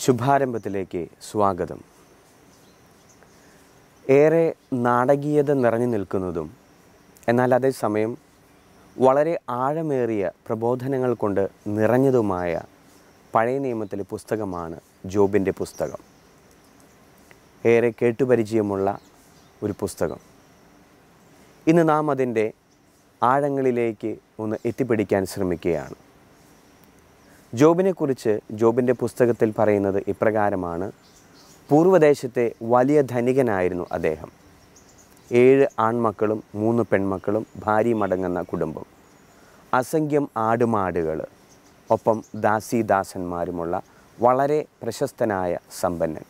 ശുഭാരംഭത്തിലേക്ക് സ്വാഗതം. ഏറെ നാടകീയത നിറഞ്ഞു നിൽക്കുന്നതും എന്നാൽ അതേസമയം വളരെ ആഴമേറിയ പ്രബോധനങ്ങൾ കൊണ്ട് നിറഞ്ഞതുമായ പഴയ നിയമത്തിലെ പുസ്തകമാണ് ജോബിൻ്റെ പുസ്തകം. ഏറെ കേട്ടുപരിചയമുള്ള ഒരു പുസ്തകം. ഇന്ന് നാം അതിൻ്റെ ആഴങ്ങളിലേക്ക് ഒന്ന് എത്തിപ്പിടിക്കാൻ ശ്രമിക്കുകയാണ്. ജോബിനെക്കുറിച്ച് ജോബിൻ്റെ പുസ്തകത്തിൽ പറയുന്നത് ഇപ്രകാരമാണ്. പൂർവ്വദേശത്തെ വലിയ ധനികനായിരുന്നു അദ്ദേഹം. 7 ആൺമക്കളും 3 പെൺമക്കളും ഭാര്യയുമടങ്ങുന്ന കുടുംബം, അസംഖ്യം ആടുമാടുകൾ, ഒപ്പം ദാസീദാസന്മാരുമുള്ള വളരെ പ്രശസ്തനായ സമ്പന്നൻ.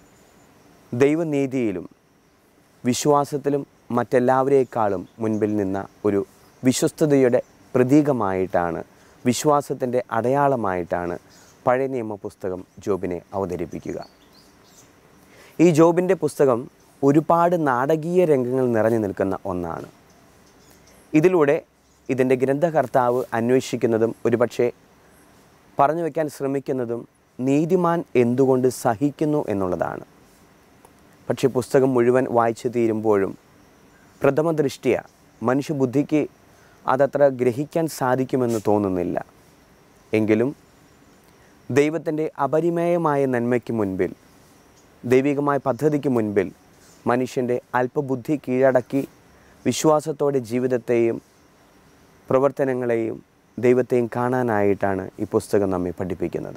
ദൈവനീതിയിലും വിശ്വാസത്തിലും മറ്റെല്ലാവരേക്കാളും മുൻപിൽ നിന്ന ഒരു വിശ്വസ്തതയുടെ പ്രതീകമായിട്ടാണ്, വിശ്വാസത്തിൻ്റെ അടയാളമായിട്ടാണ് പഴയ നിയമ പുസ്തകം ജോബിനെ അവതരിപ്പിക്കുക. ഈ ജോബിൻ്റെ പുസ്തകം ഒരുപാട് നാടകീയ രംഗങ്ങൾ നിറഞ്ഞു നിൽക്കുന്ന ഒന്നാണ്. ഇതിലൂടെ ഇതിൻ്റെ ഗ്രന്ഥകർത്താവ് അന്വേഷിക്കുന്നതും ഒരുപക്ഷെ പറഞ്ഞു വയ്ക്കാൻ ശ്രമിക്കുന്നതും നീതിമാൻ എന്തുകൊണ്ട് സഹിക്കുന്നു എന്നുള്ളതാണ്. പക്ഷേ പുസ്തകം മുഴുവൻ വായിച്ചു തീരുമ്പോഴും പ്രഥമ ദൃഷ്ട്യാ മനുഷ്യബുദ്ധിക്ക് അതത്ര ഗ്രഹിക്കാൻ സാധിക്കുമെന്ന് തോന്നുന്നില്ല. എങ്കിലും ദൈവത്തിൻ്റെ അപരിമേയമായ നന്മയ്ക്ക് മുൻപിൽ, ദൈവികമായ പദ്ധതിക്ക് മുൻപിൽ മനുഷ്യൻ്റെ അല്പബുദ്ധി കീഴടക്കി വിശ്വാസത്തോടെ ജീവിതത്തെയും പ്രവർത്തനങ്ങളെയും ദൈവത്തെയും കാണാനായിട്ടാണ് ഈ പുസ്തകം നമ്മെ പഠിപ്പിക്കുന്നത്.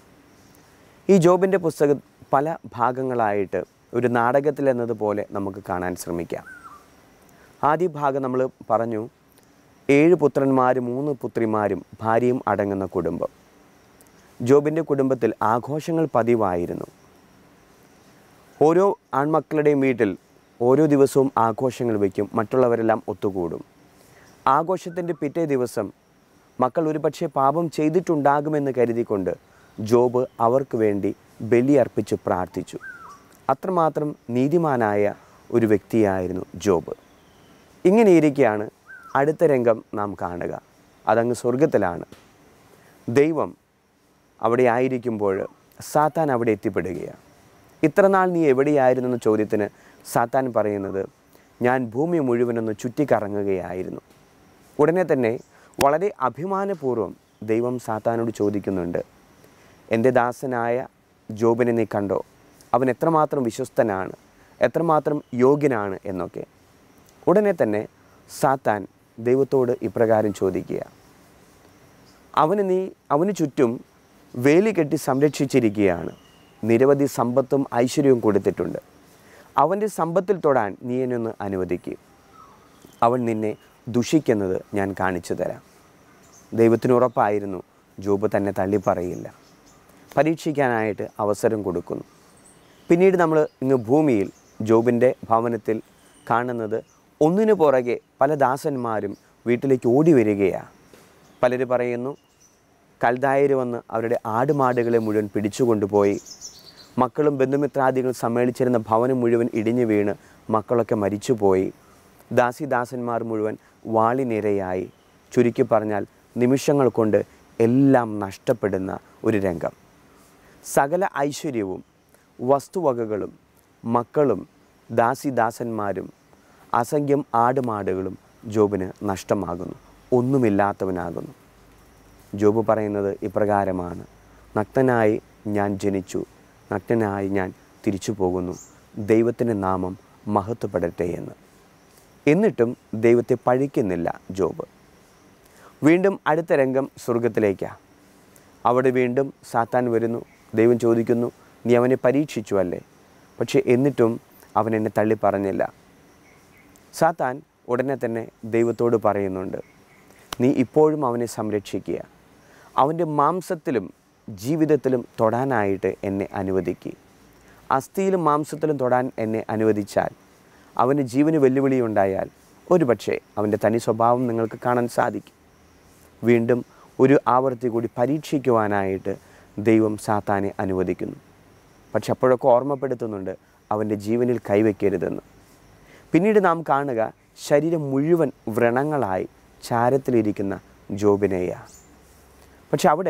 ഈ ജോബിൻ്റെ പുസ്തകം പല ഭാഗങ്ങളായിട്ട് ഒരു നാടകത്തിൽ എന്നതുപോലെ നമുക്ക് കാണാൻ ശ്രമിക്കാം. ആദ്യ ഭാഗം നമ്മൾ പറഞ്ഞു, 7 പുത്രന്മാരും 3 പുത്രിമാരും ഭാര്യയും അടങ്ങുന്ന കുടുംബം. ജോബിൻ്റെ കുടുംബത്തിൽ ആഘോഷങ്ങൾ പതിവായിരുന്നു. ഓരോ ആൺമക്കളുടെയും വീട്ടിൽ ഓരോ ദിവസവും ആഘോഷങ്ങൾ വയ്ക്കും. മറ്റുള്ളവരെല്ലാം ഒത്തുകൂടും. ആഘോഷത്തിൻ്റെ പിറ്റേ ദിവസം മക്കൾ ഒരുപക്ഷെ പാപം ചെയ്തിട്ടുണ്ടാകുമെന്ന് കരുതിക്കൊണ്ട് ജോബ് അവർക്ക് വേണ്ടി ബലിയർപ്പിച്ച് പ്രാർത്ഥിച്ചു. അത്രമാത്രം നീതിമാനായ ഒരു വ്യക്തിയായിരുന്നു ജോബ്. ഇങ്ങനെയിരിക്കെയാണ് അടുത്ത രംഗം നാം കാണുക. അതങ്ങ് സ്വർഗത്തിലാണ്. ദൈവം അവിടെ ആയിരിക്കുമ്പോൾ സാത്താൻ അവിടെ എത്തിപ്പെടുകയാണ്. ഇത്രനാൾ നീ എവിടെയായിരുന്നു എന്ന ചോദ്യത്തിന് സാത്താൻ പറയുന്നത്, ഞാൻ ഭൂമി മുഴുവനൊന്ന് ചുറ്റിക്കറങ്ങുകയായിരുന്നു. ഉടനെ തന്നെ വളരെ അഭിമാനപൂർവ്വം ദൈവം സാത്താനോട് ചോദിക്കുന്നുണ്ട്, എൻ്റെ ദാസനായ ജോബിനെ നീ കണ്ടോ? അവൻ എത്രമാത്രം വിശ്വസ്തനാണ്, എത്രമാത്രം യോഗ്യനാണ് എന്നൊക്കെ. ഉടനെ തന്നെ സാത്താൻ ദൈവത്തോട് ഇപ്രകാരം ചോദിക്കുക, അവന് ചുറ്റും വേലി കെട്ടി സംരക്ഷിച്ചിരിക്കുകയാണ്. നിരവധി സമ്പത്തും ഐശ്വര്യവും കൊടുത്തിട്ടുണ്ട്. അവൻ്റെ സമ്പത്തിൽ തൊടാൻ നീ എന്നെ അനുവദിക്കുക. അവൻ നിന്നെ ദുഷിക്കുന്നത് ഞാൻ കാണിച്ചു തരാം. ദൈവത്തിന് ഉറപ്പായിരുന്നു ജോബ് തന്നെ തള്ളിപ്പറയില്ല. പരീക്ഷിക്കാനായിട്ട് അവസരം കൊടുക്കുന്നു. പിന്നീട് നമ്മൾ ഇങ്ങ് ഭൂമിയിൽ ജോബിൻ്റെ ഭവനത്തിൽ കാണുന്നത്, ഒന്നിനു പുറകെ പല ദാസന്മാരും വീട്ടിലേക്ക് ഓടി വരികയാണ്. പലരും പറയുന്നു, കൽദായർ വന്ന് അവരുടെ ആടുമാടുകളെ മുഴുവൻ പിടിച്ചുകൊണ്ടുപോയി. മക്കളും ബന്ധുമിത്രാദികളും സമ്മേളിച്ചിരുന്ന ഭവനം മുഴുവൻ ഇടിഞ്ഞു വീണ് മക്കളൊക്കെ മരിച്ചുപോയി. ദാസിദാസന്മാർ മുഴുവൻ വാളിനിരയായി. ചുരുക്കി പറഞ്ഞാൽ നിമിഷങ്ങൾ കൊണ്ട് എല്ലാം നഷ്ടപ്പെടുന്ന ഒരു രംഗം. സകല ഐശ്വര്യവും വസ്തുവകകളും മക്കളും ദാസിദാസന്മാരും അസംഖ്യം ആടുമാടുകളും ജോബിന് നഷ്ടമാകുന്നു. ഒന്നുമില്ലാത്തവനാകുന്നു. ജോബ് പറയുന്നത് ഇപ്രകാരമാണ്, നഗ്നനായി ഞാൻ ജനിച്ചു, നഗ്നനായി ഞാൻ തിരിച്ചു പോകുന്നു, ദൈവത്തിൻ്റെ നാമം മഹത്വപ്പെടട്ടെ എന്ന്. എന്നിട്ടും ദൈവത്തെ പഴിക്കുന്നില്ല ജോബ്. വീണ്ടും അടുത്ത രംഗം സ്വർഗത്തിലേക്കാണ്. അവിടെ വീണ്ടും സാത്താൻ വരുന്നു. ദൈവം ചോദിക്കുന്നു, നീ അവനെ പരീക്ഷിച്ചു അല്ലേ? പക്ഷേ എന്നിട്ടും അവൻ എന്നെ തള്ളി പറഞ്ഞില്ല. സാത്താൻ ഉടനെ തന്നെ ദൈവത്തോട് പറയുന്നുണ്ട്, നീ ഇപ്പോഴും അവനെ സംരക്ഷിക്കുക. അവൻ്റെ മാംസത്തിലും ജീവിതത്തിലും തൊടാനായിട്ട് എന്നെ അനുവദിക്കുക. അസ്ഥിയിലും മാംസത്തിലും തൊടാൻ എന്നെ അനുവദിച്ചാൽ, അവന് ജീവന് വെല്ലുവിളി ഉണ്ടായാൽ ഒരുപക്ഷെ അവൻ്റെ തനി സ്വഭാവം നിങ്ങൾക്ക് കാണാൻ സാധിക്കും. വീണ്ടും ഒരു ആവർത്തി കൂടി പരീക്ഷിക്കുവാനായിട്ട് ദൈവം സാത്താനെ അനുവദിക്കുന്നു. പക്ഷെ അപ്പോഴൊക്കെ ഓർമ്മപ്പെടുത്തുന്നുണ്ട്, അവൻ്റെ ജീവനിൽ കൈവയ്ക്കരുതെന്ന്. പിന്നീട് നാം കാണുക, ശരീരം മുഴുവൻ വ്രണങ്ങളായി ചാരത്തിലിരിക്കുന്ന ജോബിനെയാണ്. പക്ഷെ അവിടെ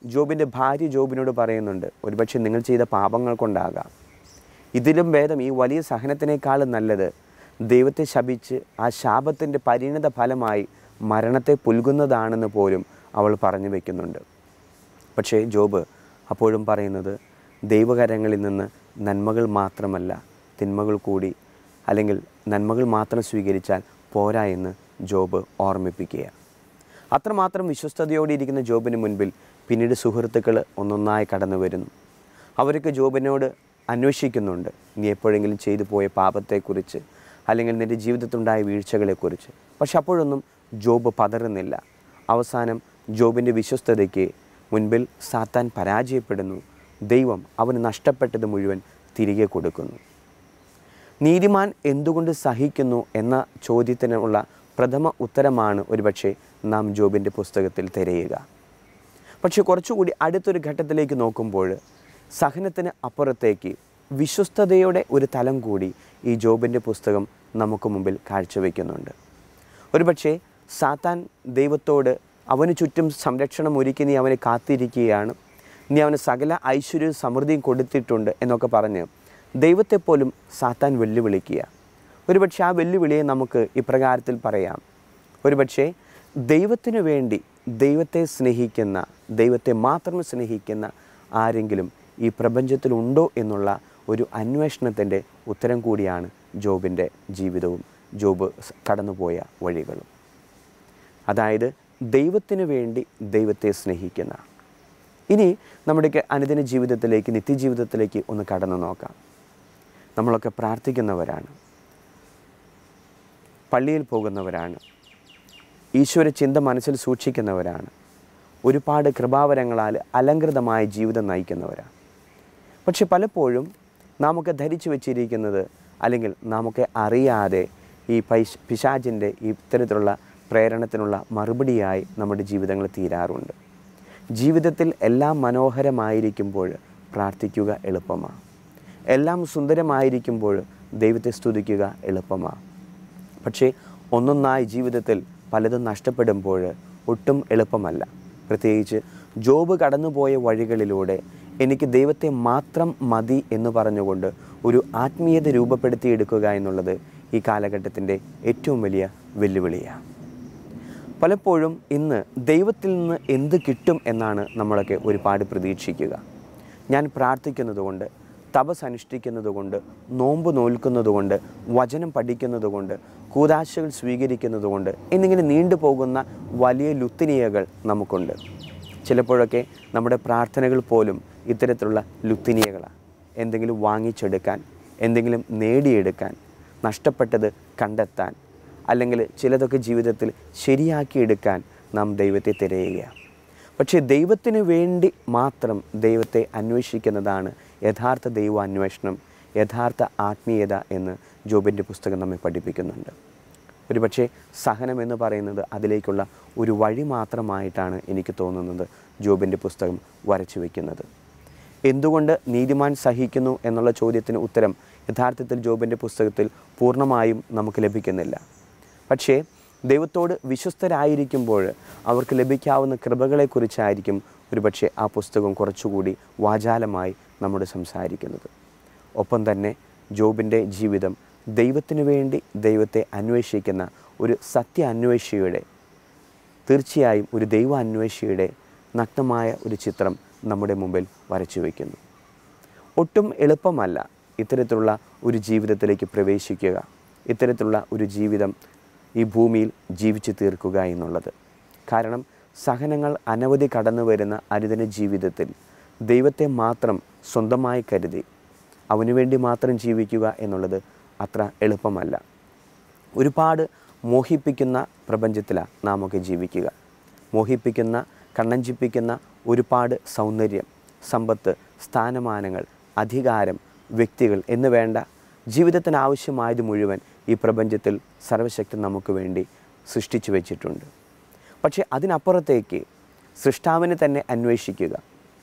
ജോബിൻ്റെ ഭാര്യ ജോബിനോട് പറയുന്നുണ്ട്, ഒരുപക്ഷെ നിങ്ങൾ ചെയ്ത പാപങ്ങൾ കൊണ്ടാകാം, ഇതിലും ഭേദം ഈ വലിയ സഹനത്തിനേക്കാളും നല്ലത് ദൈവത്തെ ശപിച്ച് ആ ശാപത്തിൻ്റെ പരിണിത ഫലമായി മരണത്തെ പുൽകുന്നതാണെന്ന് പോലും അവൾ പറഞ്ഞു വയ്ക്കുന്നുണ്ട്. പക്ഷേ ജോബ് അപ്പോഴും പറയുന്നത്, ദൈവകരങ്ങളിൽ നിന്ന് നന്മകൾ മാത്രമല്ല തിന്മകൾ കൂടി, അല്ലെങ്കിൽ നന്മകൾ മാത്രം സ്വീകരിച്ചാൽ പോരാ എന്ന് ജോബ് ഓർമ്മിപ്പിക്കുക. അത്രമാത്രം വിശ്വസ്തയോടെ ഇരിക്കുന്ന ജോബിന് മുൻപിൽ പിന്നീട് സുഹൃത്തുക്കൾ ഒന്നൊന്നായി കടന്നു വരുന്നു. അവർക്ക് ജോബിനോട് അന്വേഷിക്കുന്നുണ്ട്, നീ എപ്പോഴെങ്കിലും ചെയ്തു പോയ പാപത്തെക്കുറിച്ച്, അല്ലെങ്കിൽ നിൻ്റെ ജീവിതത്തിലുണ്ടായ വീഴ്ചകളെക്കുറിച്ച്. പക്ഷെ അപ്പോഴൊന്നും ജോബ് പതറുന്നില്ല. അവസാനം ജോബിൻ്റെ വിശ്വസ്തതയ്ക്ക് മുൻപിൽ സാത്താൻ പരാജയപ്പെടുന്നു. ദൈവം അവന് നഷ്ടപ്പെട്ടത് മുഴുവൻ തിരികെ കൊടുക്കുന്നു. നീതിമാൻ എന്തുകൊണ്ട് സഹിക്കുന്നു എന്ന ചോദ്യത്തിനുള്ള പ്രഥമ ഉത്തരമാണ് ഒരുപക്ഷെ നാം ജോബിൻ്റെ പുസ്തകത്തിൽ തിരയുക. പക്ഷെ കുറച്ചുകൂടി അടുത്തൊരു ഘട്ടത്തിലേക്ക് നോക്കുമ്പോൾ സഹനത്തിന് അപ്പുറത്തേക്ക് വിശ്വസ്തതയുടെ ഒരു തലം കൂടി ഈ ജോബിൻ്റെ പുസ്തകം നമുക്ക് മുമ്പിൽ കാഴ്ചവെക്കുന്നുണ്ട്. ഒരുപക്ഷെ സാത്താൻ ദൈവത്തോട് അവന് ചുറ്റും സംരക്ഷണം ഒരുക്കി നീ അവനെ കാത്തിരിക്കുകയാണ്, നീ അവന് സകല ഐശ്വര്യവും സമൃദ്ധിയും കൊടുത്തിട്ടുണ്ട് എന്നൊക്കെ പറഞ്ഞ് ദൈവത്തെപ്പോലും സാത്താൻ വെല്ലുവിളിക്കുക. ഒരുപക്ഷെ ആ വെല്ലുവിളിയെ നമുക്ക് ഇപ്രകാരത്തിൽ പറയാം, ഒരുപക്ഷെ ദൈവത്തിനു വേണ്ടി ദൈവത്തെ സ്നേഹിക്കുന്ന, ദൈവത്തെ മാത്രം സ്നേഹിക്കുന്ന ആരെങ്കിലും ഈ പ്രപഞ്ചത്തിലുണ്ടോ എന്നുള്ള ഒരു അന്വേഷണത്തിൻ്റെ ഉത്തരം കൂടിയാണ് ജോബിൻ്റെ ജീവിതവും ജോബ് കടന്നുപോയ വഴികളും. അതായത് ദൈവത്തിനു വേണ്ടി ദൈവത്തെ സ്നേഹിക്കുന്ന. ഇനി നമ്മുടെ അനുദിന ജീവിതത്തിലേക്ക്, നിത്യജീവിതത്തിലേക്ക് ഒന്ന് കടന്നു നോക്കാം. നമ്മളൊക്കെ പ്രാർത്ഥിക്കുന്നവരാണ്, പള്ളിയിൽ പോകുന്നവരാണ്, ഈശ്വര ചിന്ത മനസ്സിൽ സൂക്ഷിക്കുന്നവരാണ്, ഒരുപാട് കൃപാവരങ്ങളാൽ അലങ്കൃതമായ ജീവിതം നയിക്കുന്നവരാണ്. പക്ഷെ പലപ്പോഴും നാമൊക്കെ ധരിച്ചു വച്ചിരിക്കുന്നത്, അല്ലെങ്കിൽ നാമൊക്കെ അറിയാതെ ഈ പിശാചിൻ്റെ ഇത്തരത്തിലുള്ള പ്രേരണത്തിനുള്ള മറുപടിയായി നമ്മുടെ ജീവിതങ്ങൾ തീരാറുണ്ട്. ജീവിതത്തിൽ എല്ലാം മനോഹരമായിരിക്കുമ്പോൾ പ്രാർത്ഥിക്കുക എളുപ്പമാണ്, എല്ലാം സുന്ദരമായിരിക്കുമ്പോൾ ദൈവത്തെ സ്തുതിക്കുക എളുപ്പമാണ്. പക്ഷേ ഒന്നൊന്നായി ജീവിതത്തിൽ പലതും നഷ്ടപ്പെടുമ്പോൾ ഒട്ടും എളുപ്പമല്ല. പ്രത്യേകിച്ച് ജോബ് കടന്നുപോയ വഴികളിലൂടെ എനിക്ക് ദൈവത്തെ മാത്രം മതി എന്ന് പറഞ്ഞുകൊണ്ട് ഒരു ആത്മീയത രൂപപ്പെടുത്തിയെടുക്കുക എന്നുള്ളത് ഈ കാലഘട്ടത്തിൻ്റെ ഏറ്റവും വലിയ വെല്ലുവിളിയാണ്. പലപ്പോഴും ഇന്ന് ദൈവത്തിൽ നിന്ന് എന്ത് കിട്ടും എന്നാണ് നമ്മളൊക്കെ ഒരുപാട് പ്രതീക്ഷിക്കുക. ഞാൻ പ്രാർത്ഥിക്കുന്നതുകൊണ്ട്, തപസ് അനുഷ്ഠിക്കുന്നതുകൊണ്ട്, നോമ്പ് നോൽക്കുന്നതുകൊണ്ട്, വചനം പഠിക്കുന്നതുകൊണ്ട്, കൂദാശകൾ സ്വീകരിക്കുന്നതുകൊണ്ട് എന്നിങ്ങനെ നീണ്ടുപോകുന്ന വലിയ ലുത്തിനിയകൾ നമുക്കുണ്ട്. ചിലപ്പോഴൊക്കെ നമ്മുടെ പ്രാർത്ഥനകൾ പോലും ഇത്തരത്തിലുള്ള ലുത്തിനിയകളാണ്. എന്തെങ്കിലും വാങ്ങിച്ചെടുക്കാൻ, എന്തെങ്കിലും നേടിയെടുക്കാൻ, നഷ്ടപ്പെട്ടത് കണ്ടെത്താൻ, അല്ലെങ്കിൽ ചിലതൊക്കെ ജീവിതത്തിൽ ശരിയാക്കിയെടുക്കാൻ നാം ദൈവത്തെ തിരയുകയാണ്. പക്ഷേ ദൈവത്തിന് വേണ്ടി മാത്രം ദൈവത്തെ അന്വേഷിക്കുന്നതാണ് യഥാർത്ഥ ദൈവ അന്വേഷണം, യഥാർത്ഥ ആത്മീയത എന്ന് ജോബിൻ്റെ പുസ്തകം നമ്മെ പഠിപ്പിക്കുന്നുണ്ട്. ഒരുപക്ഷെ സഹനം എന്ന് പറയുന്നത് അതിലേക്കുള്ള ഒരു വഴി മാത്രമായിട്ടാണ് എനിക്ക് തോന്നുന്നത് ജോബിൻ്റെ പുസ്തകം വരച്ചു വയ്ക്കുന്നത്. എന്തുകൊണ്ട് നീതിമാൻ സഹിക്കുന്നു എന്നുള്ള ചോദ്യത്തിന് ഉത്തരം യഥാർത്ഥത്തിൽ ജോബിൻ്റെ പുസ്തകത്തിൽ പൂർണ്ണമായും നമുക്ക് ലഭിക്കുന്നില്ല. പക്ഷേ ദൈവത്തോട് വിശ്വസ്തരായിരിക്കുമ്പോൾ അവർക്ക് ലഭിക്കാവുന്ന കൃപകളെക്കുറിച്ചായിരിക്കും ഒരുപക്ഷെ ആ പുസ്തകം കുറച്ചുകൂടി വാചാലമായി നമ്മോട് സംസാരിക്കുന്നത്. ഒപ്പം തന്നെ ജോബിൻ്റെ ജീവിതം ദൈവത്തിനു വേണ്ടി ദൈവത്തെ അന്വേഷിക്കുന്ന ഒരു സത്യ അന്വേഷിയുടെ, തീർച്ചയായും ഒരു ദൈവ അന്വേഷിയുടെ നഗ്നമായ ഒരു ചിത്രം നമ്മുടെ മുമ്പിൽ വരച്ചു വയ്ക്കുന്നു. ഒട്ടും എളുപ്പമല്ല ഇത്തരത്തിലുള്ള ഒരു ജീവിതത്തിലേക്ക് പ്രവേശിക്കുക, ഇത്തരത്തിലുള്ള ഒരു ജീവിതം ഈ ഭൂമിയിൽ ജീവിച്ചു തീർക്കുക എന്നുള്ളത്. കാരണം സഹനങ്ങൾ അനവധി കടന്നു വരുന്ന അനുദിന ജീവിതത്തിൽ ദൈവത്തെ മാത്രം സ്വന്തമായി കരുതി അവനുവേണ്ടി മാത്രം ജീവിക്കുക എന്നുള്ളത് അത്ര എളുപ്പമല്ല. ഒരുപാട് മോഹിപ്പിക്കുന്ന പ്രപഞ്ചത്തിലാണ് നാമൊക്കെ ജീവിക്കുക. മോഹിപ്പിക്കുന്ന, കണ്ണഞ്ചിപ്പിക്കുന്ന ഒരുപാട് സൗന്ദര്യം, സമ്പത്ത്, സ്ഥാനമാനങ്ങൾ, അധികാരം, വ്യക്തികൾ എന്ന് വേണ്ട ജീവിതത്തിന് ആവശ്യമായത് മുഴുവൻ ഈ പ്രപഞ്ചത്തിൽ സർവശക്തൻ നമുക്ക് വേണ്ടി സൃഷ്ടിച്ചു വച്ചിട്ടുണ്ട്. പക്ഷേ അതിനപ്പുറത്തേക്ക് സൃഷ്ടാവിനെ തന്നെ അന്വേഷിക്കുക,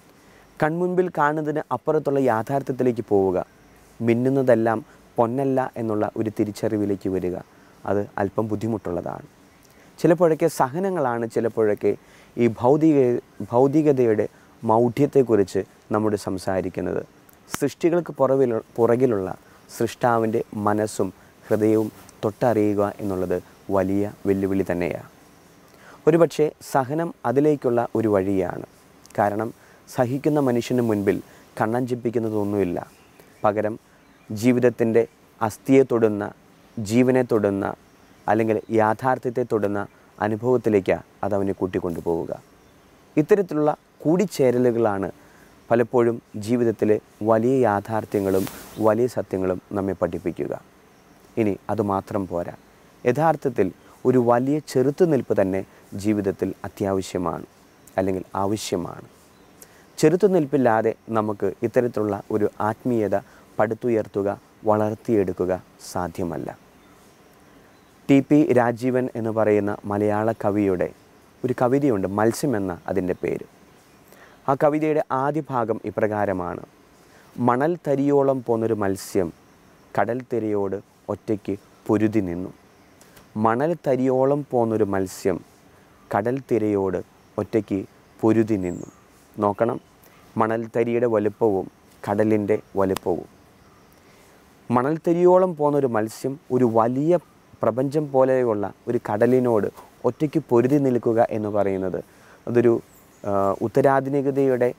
കൺമുൻപിൽ കാണുന്നതിന് അപ്പുറത്തുള്ള യാഥാർത്ഥ്യത്തിലേക്ക് പോവുക, മിന്നുന്നതെല്ലാം പൊന്നല്ല എന്നുള്ള ഒരു തിരിച്ചറിവിലേക്ക് വരിക, അത് അല്പം ബുദ്ധിമുട്ടുള്ളതാണ്. ചിലപ്പോഴൊക്കെ സഹനങ്ങളാണ് ചിലപ്പോഴൊക്കെ ഈ ഭൗതികതയുടെ മൗഢ്യത്തെക്കുറിച്ച് നമ്മോട് സംസാരിക്കുന്നത്. സൃഷ്ടികൾക്ക് പുറകിലുള്ള സൃഷ്ടാവിൻ്റെ മനസ്സും ഹൃദയവും തൊട്ടറിയുക എന്നുള്ളത് വലിയ വെല്ലുവിളി തന്നെയാണ്. ഒരുപക്ഷെ സഹനം അതിലേക്കുള്ള ഒരു വഴിയാണ്. കാരണം സഹിക്കുന്ന മനുഷ്യന് മുൻപിൽ കണ്ണഞ്ചിപ്പിക്കുന്നതൊന്നുമില്ല. പകരം ജീവിതത്തിൻ്റെ അസ്ഥിയെ തൊടുന്ന, ജീവനെ തൊടുന്ന, അല്ലെങ്കിൽ യാഥാർത്ഥ്യത്തെ തൊടുന്ന അനുഭവത്തിലേക്കാണ് അതവനെ കൂട്ടിക്കൊണ്ടുപോവുക. ഇത്തരത്തിലുള്ള കൂടിച്ചേരലുകളാണ് പലപ്പോഴും ജീവിതത്തിലെ വലിയ യാഥാർത്ഥ്യങ്ങളും വലിയ സത്യങ്ങളും നമ്മെ പഠിപ്പിക്കുക. ഇനി അതുമാത്രം പോരാ, യഥാർത്ഥത്തിൽ ഒരു വലിയ ചെറുത്തുനിൽപ്പ് തന്നെ ജീവിതത്തിൽ അത്യാവശ്യമാണ്, അല്ലെങ്കിൽ ആവശ്യമാണ്. ചെറുത്തുനിൽപ്പില്ലാതെ നമുക്ക് ഇത്തരത്തിലുള്ള ഒരു ആത്മീയത പടുത്തുയർത്തുക, വളർത്തിയെടുക്കുക സാധ്യമല്ല. TP രാജീവൻ എന്ന് പറയുന്ന മലയാള കവിയുടെ ഒരു കവിതയുണ്ട്, മത്സ്യം എന്ന അതിൻ്റെ പേര്. ആ കവിതയുടെ ആദ്യ ഭാഗം ഇപ്രകാരമാണ്: മണൽ തരിയോളം പോന്നൊരു മത്സ്യം കടൽ തിരയോട് ഒറ്റയ്ക്ക് പൊരുതി നിന്നു. മണൽ തരിയോളം പോന്നൊരു മത്സ്യം കടൽ തിരയോട് ഒറ്റയ്ക്ക് പൊരുതി നിന്നു. നോക്കണം, മണൽ തരിയുടെ വലുപ്പവും കടലിൻ്റെ വലുപ്പവും. മണൽത്തരിയോളം പോകുന്നൊരു മത്സ്യം ഒരു വലിയ പ്രപഞ്ചം പോലെയുള്ള ഒരു കടലിനോട് ഒറ്റയ്ക്ക് പൊരുതി നിൽക്കുക എന്ന് പറയുന്നത് അതൊരു ഉത്തരാധുനികതയുടെ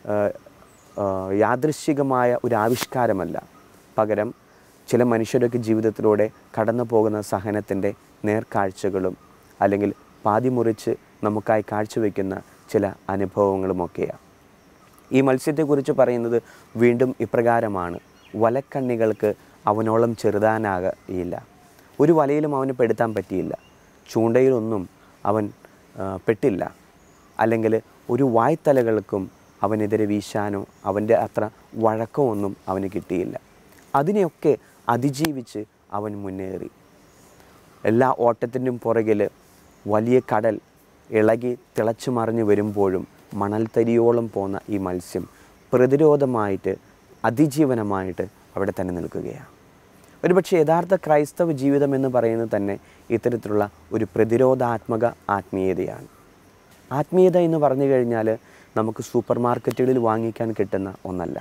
യാദൃശ്ചികമായ ഒരു ആവിഷ്കാരമല്ല. പകരം ചില മനുഷ്യരൊക്കെ ജീവിതത്തിലൂടെ കടന്നു പോകുന്ന സഹനത്തിൻ്റെ നേർക്കാഴ്ചകളും അല്ലെങ്കിൽ പാതിമുറിച്ച് നമുക്കായി കാഴ്ചവെക്കുന്ന ചില അനുഭവങ്ങളുമൊക്കെയാണ്. ഈ മത്സ്യത്തെക്കുറിച്ച് പറയുന്നത് വീണ്ടും ഇപ്രകാരമാണ്: വലക്കണ്ണികൾക്ക് അവനോളം ചെറുതാനാകയില്ല. ഒരു വലയിലും അവന് പെടുത്താൻ പറ്റിയില്ല. ചൂണ്ടയിലൊന്നും അവൻ പെട്ടില്ല. അല്ലെങ്കിൽ ഒരു വായ്ത്തലകൾക്കും അവനെതിരെ വീശാനോ അവൻ്റെ അത്ര വഴക്കോ ഒന്നും അവന് കിട്ടിയില്ല. അതിനെയൊക്കെ അതിജീവിച്ച് അവൻ മുന്നേറി. എല്ലാ ഓട്ടത്തിൻ്റെയും പുറകിൽ വലിയ കടൽ ഇളകി തിളച്ചു മറിഞ്ഞു വരുമ്പോഴും മണൽത്തരിയോളം പോന്ന ഈ മത്സ്യം പ്രതിരോധമായിട്ട്, അതിജീവനമായിട്ട് അവിടെ തന്നെ നിൽക്കുകയാണ്. ഒരുപക്ഷെ യഥാർത്ഥ ക്രൈസ്തവ ജീവിതം എന്ന് പറയുന്നത് തന്നെ ഇത്തരത്തിലുള്ള ഒരു പ്രതിരോധാത്മക ആത്മീയതയാണ്. ആത്മീയത എന്ന് പറഞ്ഞു കഴിഞ്ഞാൽ നമുക്ക് സൂപ്പർ മാർക്കറ്റുകളിൽ വാങ്ങിക്കാൻ കിട്ടുന്ന ഒന്നല്ല.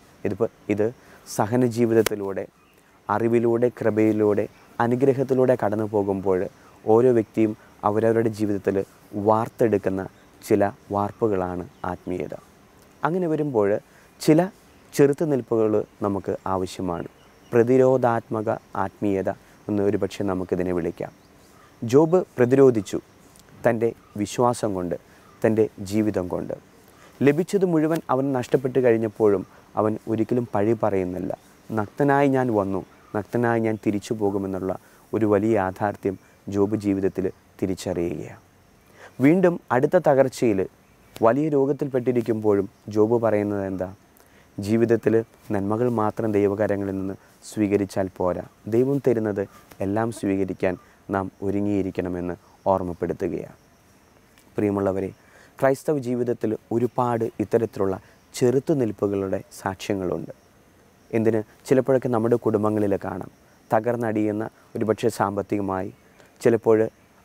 ഇത് സഹന ജീവിതത്തിലൂടെ, അറിവിലൂടെ, കൃപയിലൂടെ, അനുഗ്രഹത്തിലൂടെ കടന്നു പോകുമ്പോൾ ഓരോ വ്യക്തിയും അവരവരുടെ ജീവിതത്തിൽ വാർത്തെടുക്കുന്ന ചില വാർപ്പുകളാണ് ആത്മീയത. അങ്ങനെ വരുമ്പോൾ ചില ചെറുത്തുനിൽപ്പുകൾ നമുക്ക് ആവശ്യമാണ്. പ്രതിരോധാത്മക ആത്മീയത എന്ന് ഒരുപക്ഷെ നമുക്കിതിനെ വിളിക്കാം. ജോബ് പ്രതിരോധിച്ചു, തൻ്റെ വിശ്വാസം കൊണ്ട്, തൻ്റെ ജീവിതം കൊണ്ട്. ലഭിച്ചത് മുഴുവൻ അവൻ നഷ്ടപ്പെട്ട് കഴിഞ്ഞപ്പോഴും അവൻ ഒരിക്കലും പഴി പറയുന്നില്ല. നഗ്നനായി ഞാൻ വന്നു, നഗ്നനായി ഞാൻ തിരിച്ചു പോകുമെന്നുള്ള ഒരു വലിയ യാഥാർത്ഥ്യം ജോബ് ജീവിതത്തിൽ തിരിച്ചറിയുകയാണ്. വീണ്ടും അടുത്ത തകർച്ചയിൽ വലിയ രോഗത്തിൽപ്പെട്ടിരിക്കുമ്പോഴും ജോബ് പറയുന്നത് എന്താ? ജീവിതത്തിൽ നന്മകൾ മാത്രം ദൈവകരങ്ങളിൽ നിന്ന് സ്വീകരിച്ചാൽ പോരാ, ദൈവം തരുന്നത് എല്ലാം സ്വീകരിക്കാൻ നാം ഒരുങ്ങിയിരിക്കണമെന്ന് ഓർമ്മപ്പെടുത്തുകയാണ്. പ്രിയമുള്ളവരെ, ക്രൈസ്തവ ജീവിതത്തിൽ ഒരുപാട് ഇത്തരത്തിലുള്ള ചെറുത്തുനിൽപ്പുകളുടെ സാക്ഷ്യങ്ങളുണ്ട്. എന്തിന്, ചിലപ്പോഴൊക്കെ നമ്മുടെ കുടുംബങ്ങളിൽ കാണാം. തകർന്നടിയുന്ന ഒരുപക്ഷെ സാമ്പത്തികമായി, ചിലപ്പോൾ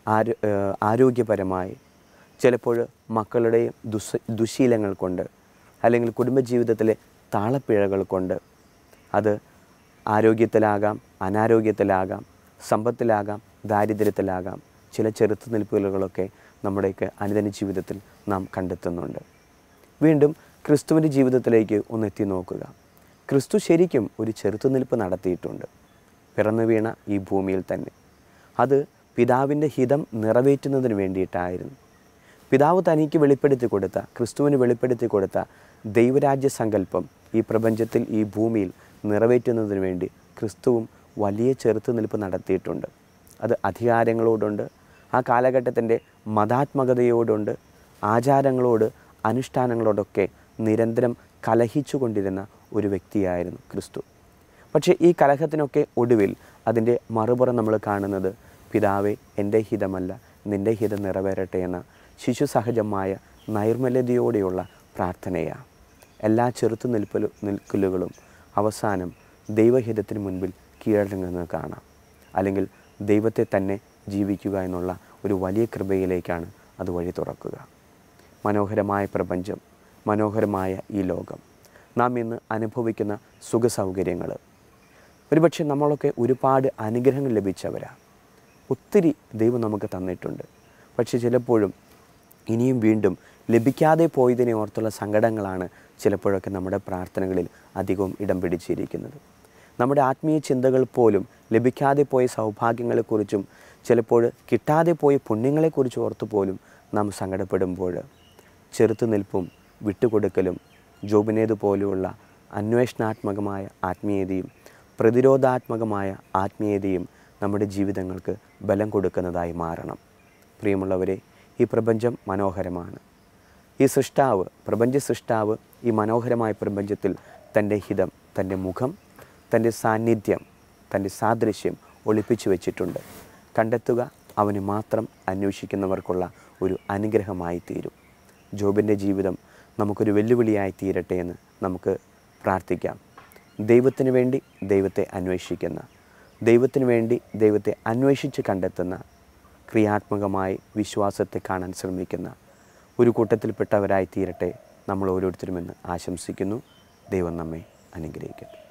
ആരോഗ്യപരമായി, ചിലപ്പോൾ മക്കളുടെ ദുശീലങ്ങൾ കൊണ്ട്, അല്ലെങ്കിൽ കുടുംബജീവിതത്തിലെ താളപ്പിഴകൾ കൊണ്ട്. അത് ആരോഗ്യത്തിലാകാം, അനാരോഗ്യത്തിലാകാം, സമ്പത്തിലാകാം, ദാരിദ്ര്യത്തിലാകാം. ചില ചെറുത്തുനിൽപ്പുകളൊക്കെ നമ്മുടെയൊക്കെ അനുദിന ജീവിതത്തിൽ നാം കണ്ടെത്തുന്നുണ്ട്. വീണ്ടും ക്രിസ്തുവിൻ്റെ ജീവിതത്തിലേക്ക് ഒന്ന് എത്തി നോക്കുക. ക്രിസ്തു ശരിക്കും ഒരു ചെറുത്തുനിൽപ്പ് നടത്തിയിട്ടുണ്ട്, പിറന്നു വീണ ഈ ഭൂമിയിൽ തന്നെ. അത് പിതാവിൻ്റെ ഹിതം നിറവേറ്റുന്നതിന് വേണ്ടിയിട്ടായിരുന്നു. പിതാവ് തനിക്ക് വെളിപ്പെടുത്തി കൊടുത്ത, ക്രിസ്തുവിന് വെളിപ്പെടുത്തി കൊടുത്ത ദൈവരാജ്യ സങ്കല്പം ഈ പ്രപഞ്ചത്തിൽ, ഈ ഭൂമിയിൽ നിറവേറ്റുന്നതിന് വേണ്ടി ക്രിസ്തുവും വലിയ ചെറുത്തുനിൽപ്പ് നടത്തിയിട്ടുണ്ട്. അത് അധികാരങ്ങളോടുണ്ട്, ആ കാലഘട്ടത്തിൻ്റെ മതാത്മകതയോടുണ്ട്, ആചാരങ്ങളോട്, അനുഷ്ഠാനങ്ങളോടൊക്കെ നിരന്തരം കലഹിച്ചു കൊണ്ടിരുന്ന ഒരു വ്യക്തിയായിരുന്നു ക്രിസ്തു. പക്ഷേ ഈ കലഹത്തിനൊക്കെ ഒടുവിൽ അതിൻ്റെ മറുപുറം നമ്മൾ കാണുന്നത്, പിതാവേ, എൻ്റെ ഹിതമല്ല നിൻ്റെ ഹിതം നിറവേറട്ടെ എന്ന ശിശു സഹജമായ നൈർമല്യതയോടെയുള്ള പ്രാർത്ഥനയാണ്. എല്ലാ ചെറുത്തുനിൽക്കലുകളും അവസാനം ദൈവഹിതത്തിന് മുൻപിൽ കീഴടങ്ങുന്നത് കാണാം. അല്ലെങ്കിൽ ദൈവത്തെ തന്നെ ജീവിക്കുക എന്നുള്ള ഒരു വലിയ കൃപയിലേക്കാണ് അത് വഴി തുറക്കുക. മനോഹരമായ പ്രപഞ്ചം, മനോഹരമായ ഈ ലോകം, നാം ഇന്ന് അനുഭവിക്കുന്ന സുഖസൗകര്യങ്ങൾ, ഒരുപക്ഷെ നമ്മളൊക്കെ ഒരുപാട് അനുഗ്രഹങ്ങൾ ലഭിച്ചവരാണ്. ഒത്തിരി ദൈവം നമുക്ക് തന്നിട്ടുണ്ട്. പക്ഷേ ചിലപ്പോഴും ഇനിയും വീണ്ടും ലഭിക്കാതെ പോയതിനെ ഓർത്തുള്ള സങ്കടങ്ങളാണ് ചിലപ്പോഴൊക്കെ നമ്മുടെ പ്രാർത്ഥനകളിൽ അധികവും ഇടം പിടിച്ചിരിക്കുന്നത്. നമ്മുടെ ആത്മീയ ചിന്തകൾ പോലും ലഭിക്കാതെ പോയ സൗഭാഗ്യങ്ങളെക്കുറിച്ചും ചിലപ്പോൾ കിട്ടാതെ പോയ പുണ്യങ്ങളെക്കുറിച്ച് ഓർത്തു പോലും നാം സങ്കടപ്പെടുമ്പോൾ ചെറുത്തുനിൽപ്പും വിട്ടുകൊടുക്കലും ജോബിനേതുപോലെയുള്ള അന്വേഷണാത്മകമായ ആത്മീയതയും പ്രതിരോധാത്മകമായ ആത്മീയതയും നമ്മുടെ ജീവിതങ്ങൾക്ക് ബലം കൊടുക്കുന്നതായി മാറണം. പ്രിയമുള്ളവരെ, ഈ പ്രപഞ്ചം മനോഹരമാണ്. ഈ സൃഷ്ടാവ്, പ്രപഞ്ച സൃഷ്ടാവ് ഈ മനോഹരമായ പ്രപഞ്ചത്തിൽ തൻ്റെ ഹിതം, തൻ്റെ മുഖം, തൻ്റെ സാന്നിധ്യം, തൻ്റെ സാദൃശ്യം ഒളിപ്പിച്ചു വച്ചിട്ടുണ്ട്. കണ്ടെത്തുക അവന് മാത്രം അന്വേഷിക്കുന്നവർക്കുള്ള ഒരു അനുഗ്രഹമായി തീരും. ജോബിൻ്റെ ജീവിതം നമുക്കൊരു വെല്ലുവിളിയായി തീരട്ടെ എന്ന് നമുക്ക് പ്രാർത്ഥിക്കാം. ദൈവത്തിന് വേണ്ടി ദൈവത്തെ അന്വേഷിക്കുന്ന, ദൈവത്തിന് വേണ്ടി ദൈവത്തെ അന്വേഷിച്ച് കണ്ടെത്തുന്ന, ക്രിയാത്മകമായി വിശ്വാസത്തെ കാണാൻ ശ്രമിക്കുന്ന ഒരു കൂട്ടത്തിൽപ്പെട്ടവരായി തീരട്ടെ നമ്മൾ ഓരോരുത്തരുമെന്ന് ആശംസിക്കുന്നു. ദൈവം നമ്മെ അനുഗ്രഹിക്കട്ടെ.